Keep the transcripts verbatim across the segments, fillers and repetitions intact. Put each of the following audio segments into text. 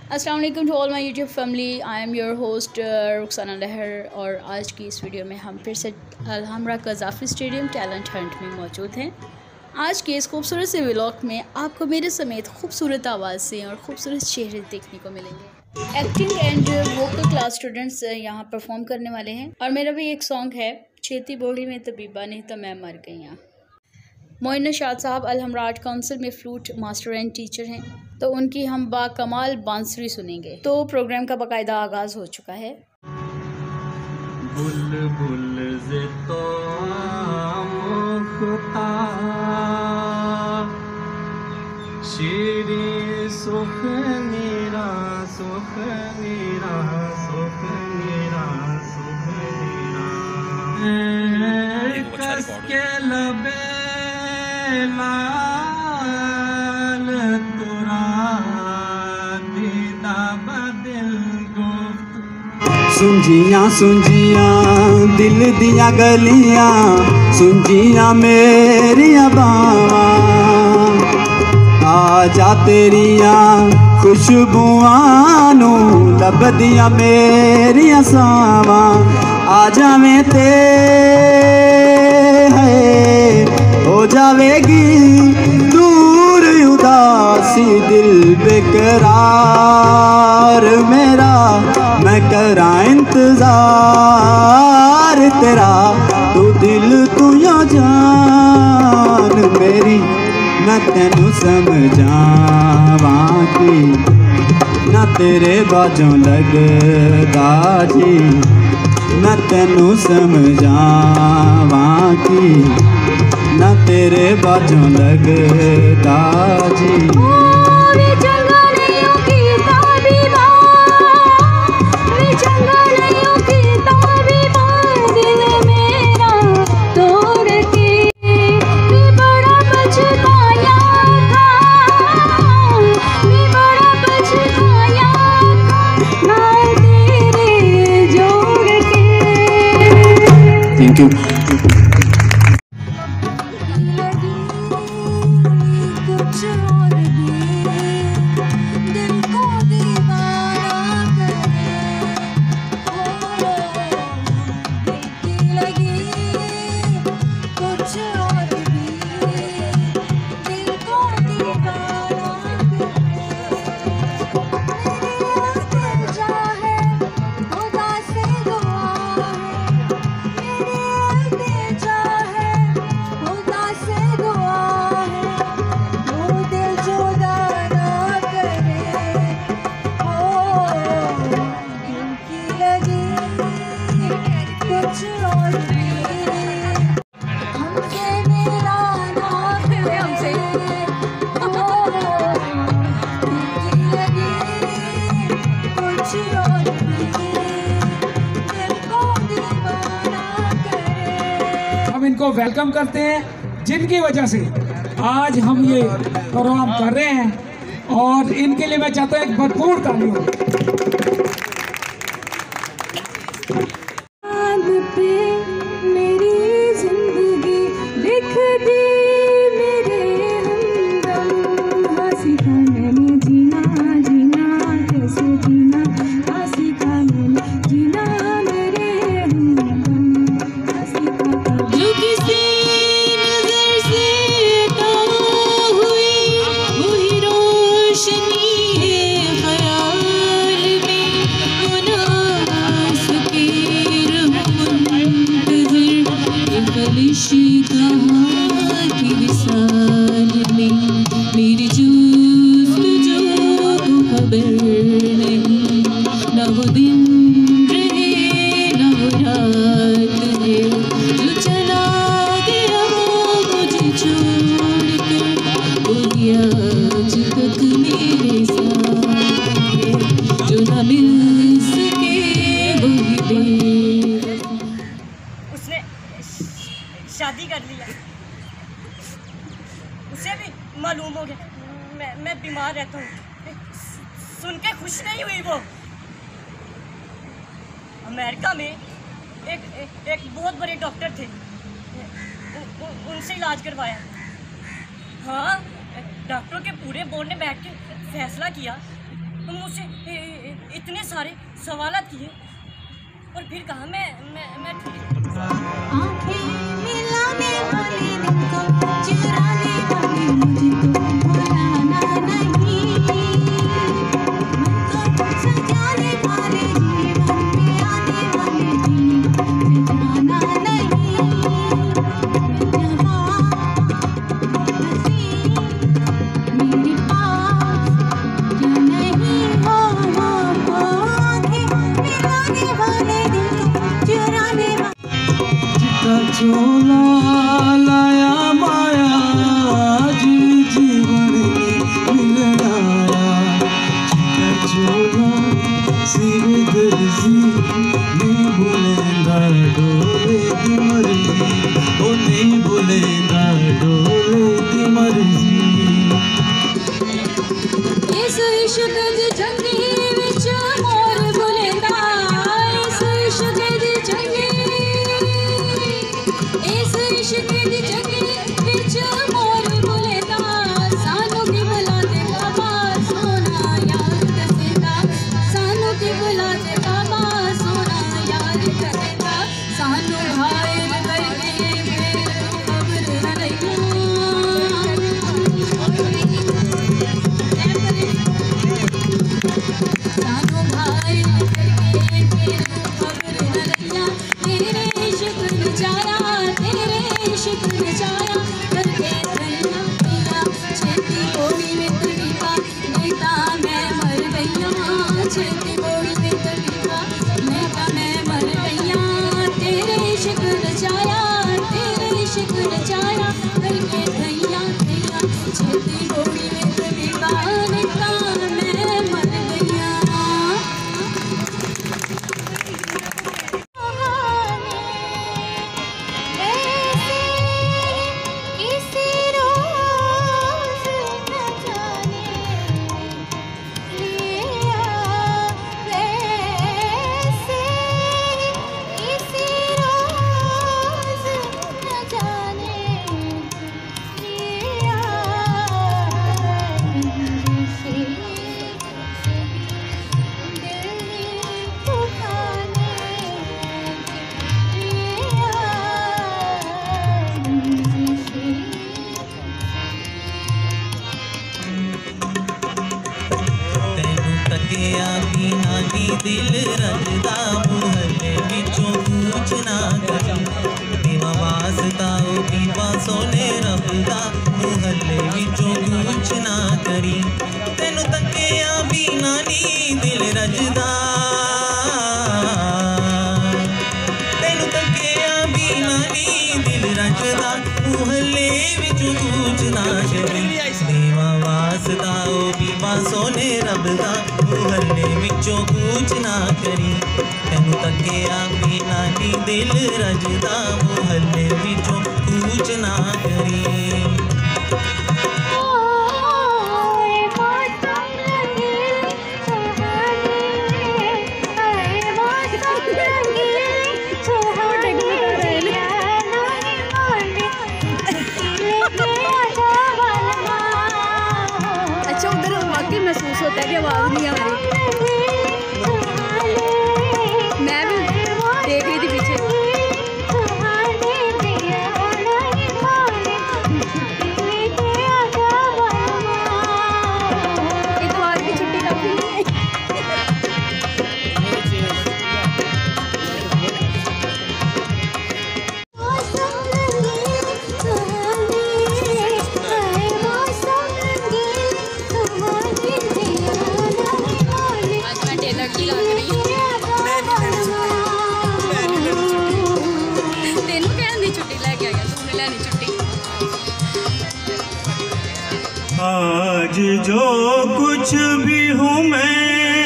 अस्सलाम वालेकुम to all my YouTube family. I am your host Rukhsana Lahar और आज की इस वीडियो में हम फिर से Alhamra Gaddafi stadium talent hunt में मौजूद हैं। आज के इस खूबसूरत से व्लॉग में आपको मेरे समेत खूबसूरत आवाज़ से और खूबसूरत चेहरे देखने को मिलेंगे। Acting and vocal class students यहाँ परफॉर्म करने वाले हैं और मेरा भी एक सॉन्ग है, छेती बोड़ी में तबीबा नहीं तो मैं मर गई। यहाँ मोइन नशाद साहब अलहमरा आर्ट काउंसिल में फ्लूट मास्टर एंड टीचर हैं, तो उनकी हम बाकमाल बांसुरी सुनेंगे। तो प्रोग्राम का बाकायदा आगाज हो चुका है। बुल बुल जे तो मुख्ता शीरी सुख मेरा सुख मेरा सुख मेरा सुख मेरा कस के लबे लाल तुरा दीदा बदिल गुफ्त सुंजियां सुंजियां दिल दिया गलियां सुंजियां मेरिया बावां आजा तेरियां खुशबुआं नू लभदियां मेरिया सावां आजा में ते हो जावेगी दूर उदासी दिल बेकरार मेरा मैं करा इंतजार तेरा तू दिल तू या जान मेरी मैं तेनू समझावां की ना तेरे बाजों लगदा जी मैं तेनू समझावां की ना तेरे बाजों लगदा जी। Thank you. इनको वेलकम करते हैं जिनकी वजह से आज हम ये प्रोग्राम कर रहे हैं और इनके लिए मैं चाहता हूँ एक भरपूर ताली हो। मेरी जूस जो खबर नहीं न वो दिन रहे न वो रात है जो चला गया मुझे छोड़ कर वही आज तक मेरे साथ है जो न मिल सके वही दे। उसने शादी कर लिया, उसे भी मालूम हो गया मैं मैं बीमार रहता हूँ। सुन के खुश नहीं हुई वो। अमेरिका में एक एक, एक बहुत बड़े डॉक्टर थे, उ, उ, उनसे इलाज करवाया। हाँ, डॉक्टरों के पूरे बोर्ड ने बैठ के फैसला किया मुझसे इतने सारे सवाल किए और फिर कहा मैं मैं मैं आँखें मिलाने वाले दिन को चुराने वाले मुझको भुलाना नहीं, मन को सजाने वाले जीवन में आने वाले दिन जाना नहीं। मैं जहाँ हंसी मेरे पास या नहीं हो, हो, हो आँखें मिलाने वाले दिन को चुराने चोला लाया माया आज जीवन मिलनाया चोला सिर दर्जी नहीं भूलेंदा डोले की मर्जी, ओ नहीं भूलेंदा डोले की मर्जी। इस इश्क दी जंगी विच मोर बुलेंदा, इस इश्क दी जंगी, इस इश्क दी जंगी विच मोर बुलेंदा, सानू की बुलाते बाबा सोना यार दसेंदा, सानू की बुलाते बाबा सोना यार दसेंदा, सानू घायल करके फिर खबर न लईया। सानू भाई करके फिर खबर न लईया, तेरे इश्क नचाया, तेरे इश्क नचाया करके धनिया पिया, छेती गोली में तरीका नहीं तां मैं मर गईया, छेती गोली में तरीका नहीं तां मैं मर गईया, तेरे इश्क नचाया, तेरे इश्क नचाया करके धनिया पिया, छेती गोली में तरीका नहीं तां मैं मर गईया। किसी रोज न जाने लिया वैसे, किसी रोज न जाने लिया से दिल दुखाने लिया से। ਤੈਨੂੰ ਤੱਕਿਆ ਬਿਨਾ ਨੀ ਦਿਲ ਰਜਦਾ, ਮੁਹੱਲੇ ਵਿੱਚੋਂ ਕੂਚ ਨਾ ਕਰੀ, ਦੇਵਾ ਵਾਸਤਾ ਉਹ ਬੀਬਾ ਸੋਨੇ ਰੱਬ ਦਾ, ਮੁਹੱਲੇ ਵਿੱਚੋਂ ਕੂਚ ਨਾ ਕਰੀ, ਤੈਨੂੰ ਤੱਕਿਆ ਬਿਨਾ ਨੀ ਦਿਲ ਰਜਦਾ, ਤੈਨੂੰ ਤੱਕਿਆ ਬਿਨਾ ਨੀ ਦਿਲ ਰਜਦਾ, ਮੁਹੱਲੇ ਵਿੱਚੋਂ ਕੂਚ ਨਾ ਕਰੀ, ਦੇਵਾ ਵਾਸਤਾ ਉਹ ਬੀਬਾ ਸੋਨੇ ਰੱਬ ਦਾ, ਮੁਹੱਲੇ ਵਿੱਚੋਂ ਕੂਚ ਨਾ ਕਰੀ, ਤੈਨੂੰ ਤੱਕਿਆ ਬਿਨਾ ਨੀ ਦਿਲ ਰਜਦਾ, ਮੁਹੱਲੇ ਵਿੱਚੋਂ ਕੂਚ ਨਾ ਕਰੀ। अच्छा उधर वाकई महसूस होता है कि आवाज़ नहीं आ रही, मैं भी देख रही थी पीछे। इतवार की छुट्टी काफी नहीं है। आज मैं टेलर की लग रही हूँ, तेनू कहन दी छुट्टी लेके आ गया, तूने लेनी छुट्टी। आज जो कुछ भी हूँ मैं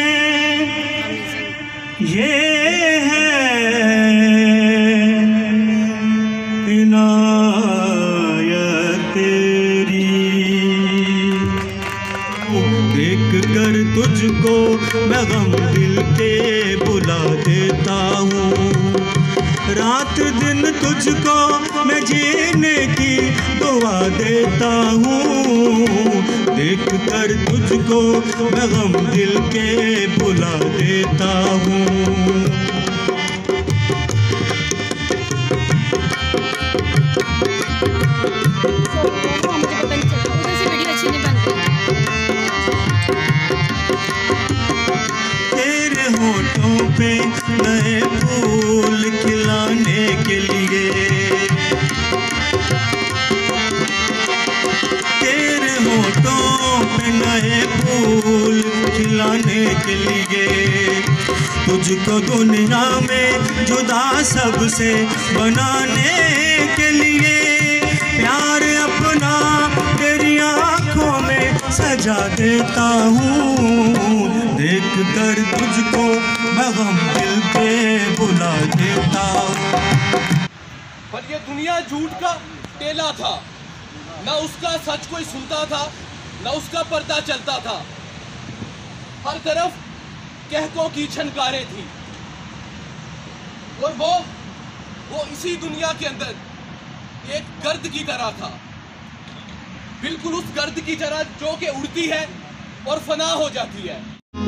ये है इनायत तेरी, देख कर तुझको मैं गम दिल के बुला देता हूँ, रात दिन तुझको मैं जीने की दुआ देता हूँ। देख कर तुझको मैं गम दिल के भुला देता हूँ। तेरे होठों पे नए फूल खिलाने के लिए, तेरे होठों पे नए फूल खिलाने के लिए, तुझको दुनिया में जुदा सबसे बनाने के लिए, प्यार अपना तेरी आँखों में सजा देता हूँ। देख कर तुझको मैं गम दिल पे बुला देता हूँ। पर ये दुनिया झूठ का टेला था, न उसका सच कोई सुनता था, न उसका पर्दा चलता था। हर तरफ कहकों की छनकारें थी, और वो वो इसी दुनिया के अंदर एक गर्द की तरह था, बिल्कुल उस गर्द की तरह जो कि उड़ती है और फना हो जाती है।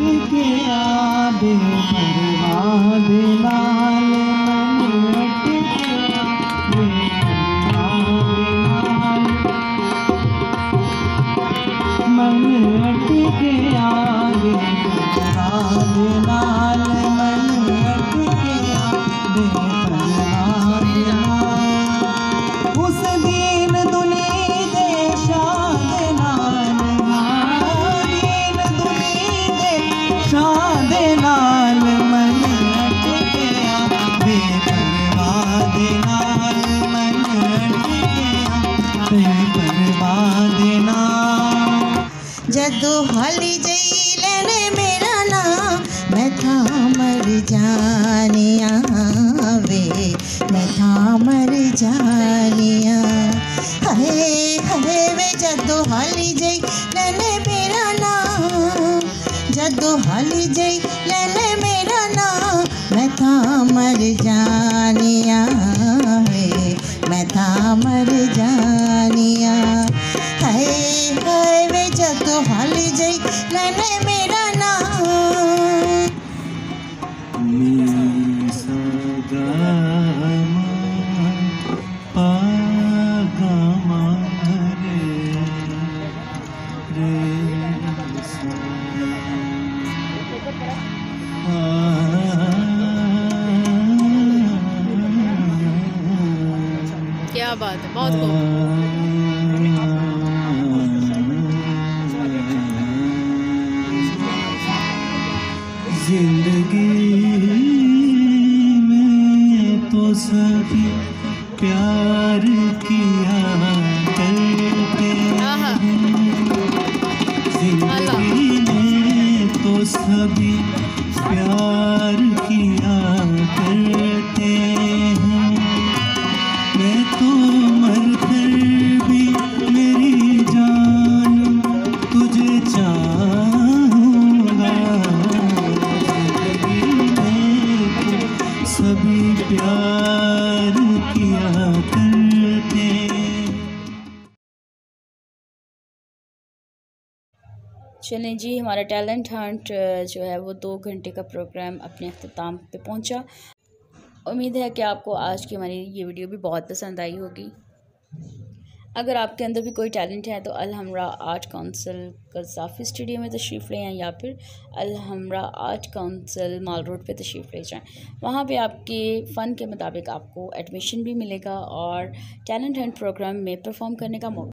जदू हाली जई लेने मेरा नाम, मैं था मर जानिया वे, मैं था मर जानिया। हाय हाय वे जदू हाली जई लेने मेरा नाम, जदू हाली जई लेने मेरा नाम, मैं था मर जानिया वे, मैं था मर जानिया। हाय हाय वे जदू हाली जई लेने मेरा नाम। क्या बात है, बहुत खूब। जिंदगी में तो सभी प्यार किया करते हैं, जिंदगी में तो सभी प्यार किया करते हैं। मैं तो मर कर भी मेरी जान तुझे चाहूँगा, सभी प्यार किया करते। चलें जी, हमारा टैलेंट हंट जो है वो दो घंटे का प्रोग्राम अपने अख्ताम पे पहुंचा। उम्मीद है कि आपको आज की हमारी ये वीडियो भी बहुत पसंद आई होगी। अगर आपके अंदर भी कोई टैलेंट है तो अल हमरा आर्ट काउंसिल कज़ाफ़ी स्टूडियो में तशरीफ़ ले आएँ, या फिर अल हमरा आर्ट काउंसिल माल रोड पे तशरीफ़ ले जाएँ। वहाँ पे आपके फ़न के मुताबिक आपको एडमिशन भी मिलेगा और टैलेंट हंट प्रोग्राम में परफॉर्म करने का मौका